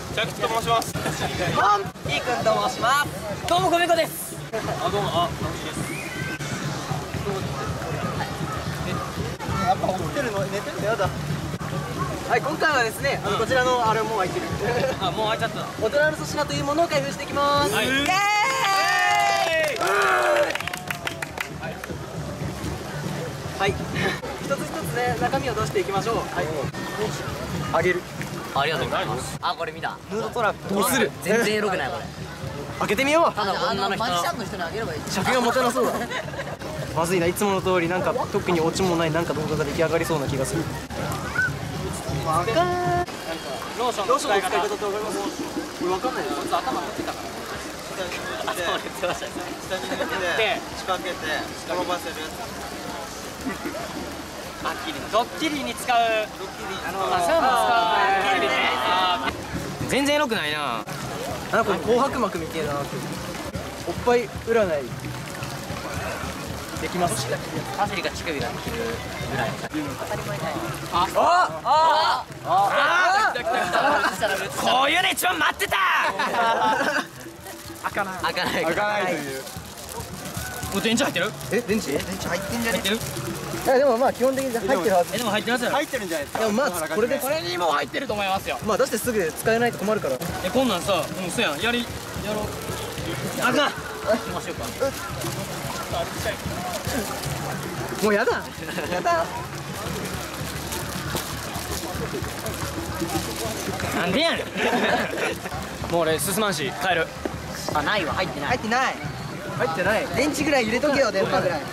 ジャクと申します。 いいくんと申します。どうもごめこです。 どうも、直しです。 やっぱ起きてるの寝てるのやだ。 はい、今回はですね、こちらのあれもう開いてるあ、もう開いちゃった。 大人の粗品というものを開封していきます。 はい。 イエーイ。はい、一つ一つね、中身を出していきましょう。はい、あげる。 ありがとうございます。あ、これ見た。 ヌードトラップどうする？ 全然エロくないこれ。 開けてみよう。 ただ女の人マジシャの。 ンの人にあげればいい。 尺が持てなそうだまずいな、いつもの通りなんか特にオチもないなんか動画が出来上がりそうな気がする。わかんない。 ローションどうしようの使い方。 使い方ってわかります？これわかんないです。 頭持ってたから。 頭につました。 下に抜けて仕掛けて転ばせるやドッキリに使う。 つ。ドッキリそういうの使う。全然エロくないな。 なんか紅白幕みたいな。おっぱい占いできます。 パセリが乳首が切るぐらい。 こういうの一番待ってた。 開かない。 開かないという。 もう電池入ってる？ え、電池？ 電池入ってんじゃね？ 入ってる？ いやでもまあ基本的に入ってるはず。 でも入ってますよ。 入ってるんじゃないですか。 でもまあこれでこれにも入ってると思いますよ。 まあ出してすぐ使えないと困るから。 こんなんさ、そうやん、やろう。あかん。 行きましょうか。 もうやだ。やだ。 なんでやねん。もう俺進まんし帰る。 あ、ないわ、入ってない。 入ってない。入ってない。電池ぐらい入れとけよ、電波ぐらい。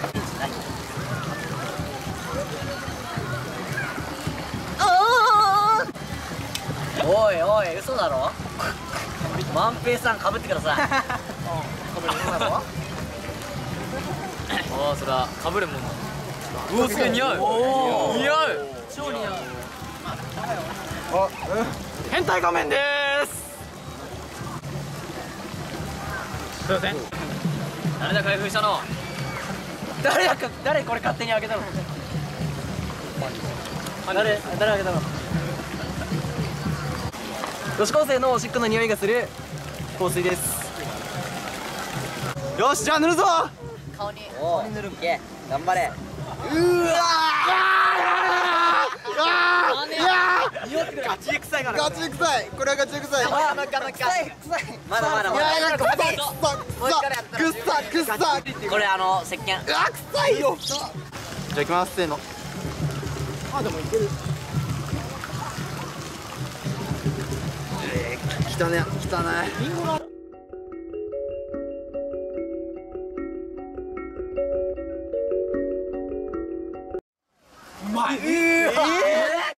おいおい、嘘だろ。万平さん被ってください。おお、それは被るもんだ。うお、すごい似合う。似合う。超似合う。 変態仮面でーす。すいません。 誰だ開封したの。 誰これ勝手に開けたの？誰開けたの？女子高生のおしっこの匂いがする香水です。 よし、じゃあ塗るぞ。 顔に。 おお、塗るんけ。頑張れ。 ガチ臭いから。 ガチ臭い。これはガチ臭い。 臭い。 まだまだまだ。 くっさ。 これ石鹸。 うわ、臭いよ。じゃあ行きます。せーの。 あ、でもいける。 汚ね。 うまい。